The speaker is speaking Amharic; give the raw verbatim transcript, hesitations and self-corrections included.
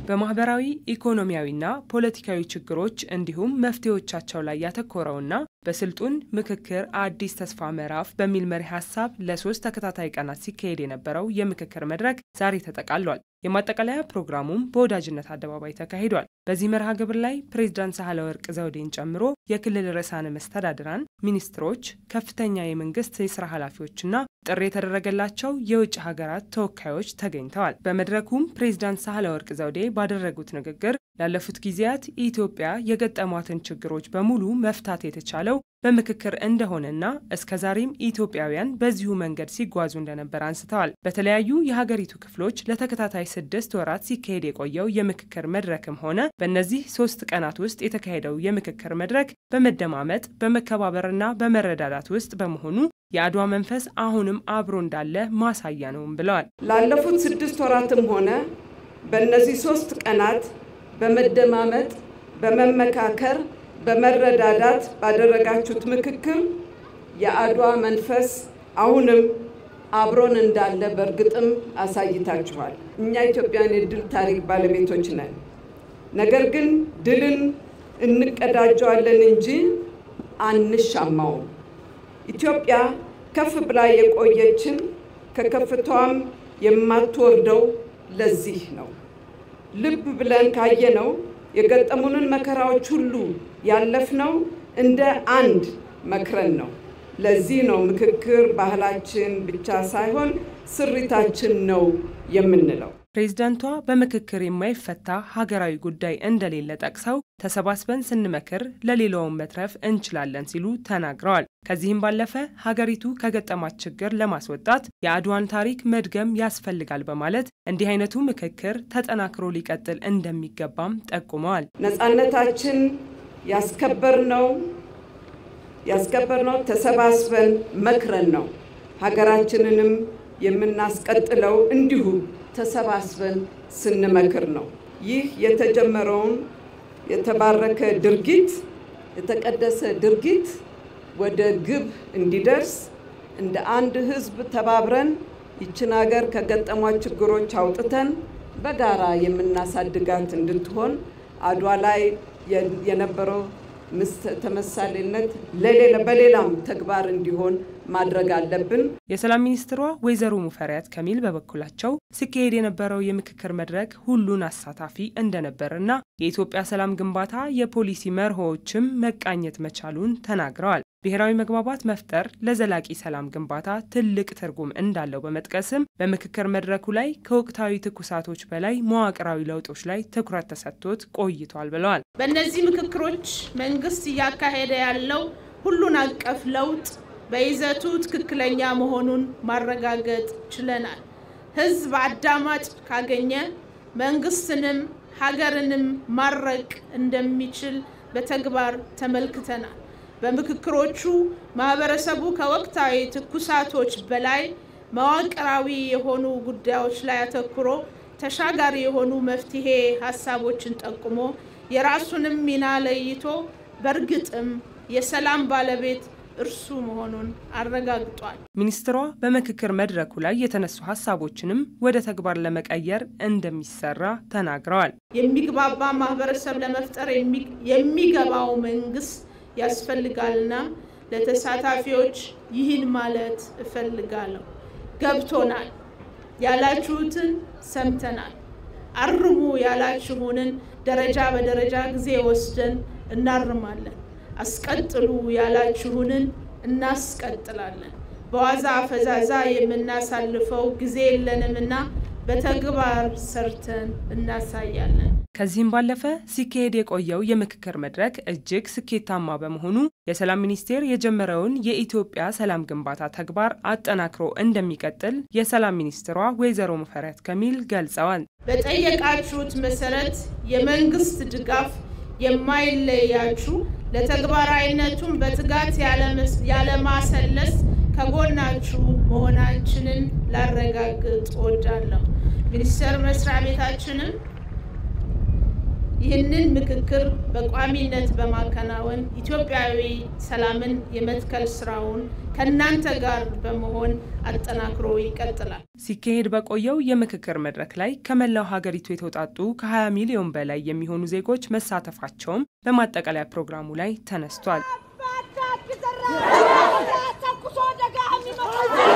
በማህበራዊ ኢኮኖሚያዊና ፖለቲካዊ ችግሮች እንዲሁም መፍትሄዎቻቸው ላይ ያተኮረውና በስልጡን ምክክር አዲስ ተስፋ ምዕራፍ በሚል መሪ ሐሳብ ለሶስት ተከታታይ ቀናት ሲካሄድ የነበረው የምክክር መድረክ ዛሬ ተጠቃሏል። የማጠቀለያ ፕሮግራሙም በወዳጅነት አደባባይ ተካሂዷል። በዚህ መርሃ ግብር ላይ ፕሬዝዳንት ወርቅ ዘውዴን ጨምሮ የክልል ርዕሳነ መስተዳድራን፣ ሚኒስትሮች፣ ከፍተኛ የመንግስት የሥራ ኃላፊዎችና ጥሪ የተደረገላቸው የውጭ ሀገራት ተወካዮች ተገኝተዋል። በመድረኩም ፕሬዝዳንት ወርቅ ዘውዴ ባደረጉት ንግግር ያለፉት ጊዜያት ኢትዮጵያ የገጠሟትን ችግሮች በሙሉ መፍታት የተቻለው በምክክር እንደሆነና እስከዛሬም ኢትዮጵያውያን በዚሁ መንገድ ሲጓዙ እንደነበር አንስተዋል። በተለያዩ የሀገሪቱ ክፍሎች ለተከታታይ ስድስት ወራት ሲካሄድ የቆየው የምክክር መድረክም ሆነ በእነዚህ ሶስት ቀናት ውስጥ የተካሄደው የምክክር መድረክ በመደማመጥ በመከባበርና በመረዳዳት ውስጥ በመሆኑ የአድዋ መንፈስ አሁንም አብሮ እንዳለ ማሳያ ነውም ብለዋል። ላለፉት ስድስት ወራትም ሆነ በእነዚህ ሶስት ቀናት በመደማመጥ በመመካከር በመረዳዳት ባደረጋችሁት ምክክር የአድዋ መንፈስ አሁንም አብሮን እንዳለ በርግጥም አሳይታችኋል። እኛ ኢትዮጵያውያን የድል ታሪክ ባለቤቶች ነን። ነገር ግን ድልን እንቀዳጀዋለን እንጂ አንሻማው። ኢትዮጵያ ከፍ ብላ የቆየችን ከከፍታዋም የማትወርደው ለዚህ ነው። ልብ ብለን ካየነው የገጠሙንን መከራዎች ሁሉ ያለፍነው እንደ አንድ መክረን ነው። ለዚህ ነው ምክክር ባህላችን ብቻ ሳይሆን ስሪታችን ነው የምንለው። ፕሬዝዳንቷ በምክክር የማይፈታ ሀገራዊ ጉዳይ እንደሌለ ጠቅሰው ተሰባስበን ስንመክር ለሌላውም መትረፍ እንችላለን ሲሉ ተናግረዋል። ከዚህም ባለፈ ሀገሪቱ ከገጠማት ችግር ለማስወጣት የአድዋን ታሪክ መድገም ያስፈልጋል በማለት እንዲህ አይነቱ ምክክር ተጠናክሮ ሊቀጥል እንደሚገባም ጠቁመዋል። ነፃነታችን ያስከበርነው ያስከበርነው ተሰባስበን መክረን ነው። ሀገራችንንም የምናስቀጥለው እንዲሁ ተሰባስበን ስንመክር ነው። ይህ የተጀመረውን የተባረከ ድርጊት የተቀደሰ ድርጊት ወደ ግብ እንዲደርስ እንደ አንድ ህዝብ ተባብረን ይችን ሀገር ከገጠሟት ችግሮች አውጥተን በጋራ የምናሳድጋት እንድትሆን አድዋ ላይ የነበረው ተመሳሌነት ለሌላ በሌላም ተግባር እንዲሆን ማድረግ አለብን። የሰላም ሚኒስትሯ ወይዘሮ ሙፈሪሃት ከሚል በበኩላቸው ሲካሄድ የነበረው የምክክር መድረክ ሁሉን አሳታፊ እንደነበርና የኢትዮጵያ ሰላም ግንባታ የፖሊሲ መርሆዎችም መቃኘት መቻሉን ተናግረዋል። ብሔራዊ መግባባት መፍጠር ለዘላቂ ሰላም ግንባታ ትልቅ ትርጉም እንዳለው በመጥቀስም በምክክር መድረኩ ላይ ከወቅታዊ ትኩሳቶች በላይ መዋቅራዊ ለውጦች ላይ ትኩረት ተሰጥቶት ቆይቷል ብለዋል። በእነዚህ ምክክሮች መንግስት ያካሄደ ያለው ሁሉን አቀፍ ለውጥ በይዘቱ ትክክለኛ መሆኑን ማረጋገጥ ችለናል። ህዝብ አዳማጭ ካገኘ መንግስትንም ሀገርንም ማረቅ እንደሚችል በተግባር ተመልክተናል። በምክክሮቹ ማህበረሰቡ ከወቅታዊ ትኩሳቶች በላይ መዋቅራዊ የሆኑ ጉዳዮች ላይ አተኩሮ ተሻጋሪ የሆኑ መፍትሄ ሐሳቦችን ጠቁሞ የራሱንም ሚና ለይቶ በርግጥም የሰላም ባለቤት እርሱ መሆኑን አረጋግጧል። ሚኒስትሯ በምክክር መድረኩ ላይ የተነሱ ሐሳቦችንም ወደ ተግባር ለመቀየር እንደሚሰራ ተናግረዋል። የሚግባባ ማህበረሰብ ለመፍጠር የሚገባው መንግስት ያስፈልጋልና ለተሳታፊዎች ይህን ማለት እፈልጋለሁ። ገብቶናል ያላችሁትን ሰምተናል። አርሙ ያላችሁንን ደረጃ በደረጃ ጊዜ ወስደን እናርማለን። አስቀጥሉ ያላችሁንን እናስቀጥላለን። በዋዛ ፈዛዛ የምናሳልፈው ጊዜ የለንምና በተግባር ሰርተን እናሳያለን። ከዚህም ባለፈ ሲካሄድ የቆየው የምክክር መድረክ እጅግ ስኬታማ በመሆኑ የሰላም ሚኒስቴር የጀመረውን የኢትዮጵያ ሰላም ግንባታ ተግባር አጠናክሮ እንደሚቀጥል የሰላም ሚኒስትሯ ወይዘሮ ሙፈሪሃት ከሚል ገልጸዋል። በጠየቃችሁት መሰረት የመንግስት ድጋፍ የማይለያችሁ ለተግባራዊነቱም በትጋት ያለማሰለስ ከጎናችሁ መሆናችንን ላረጋግጥ እወዳለሁ። ሚኒስቴር መስሪያ ቤታችንን ይህንን ምክክር በቋሚነት በማከናወን ኢትዮጵያዊ ሰላምን የመትከል ስራውን ከናንተ ጋር በመሆን አጠናክሮ ይቀጥላል። ሲካሄድ በቆየው የምክክር መድረክ ላይ ከመላው ሀገሪቱ የተውጣጡ ከ20 ሚሊዮን በላይ የሚሆኑ ዜጎች መሳተፋቸውም በማጠቀለያ ፕሮግራሙ ላይ ተነስቷል።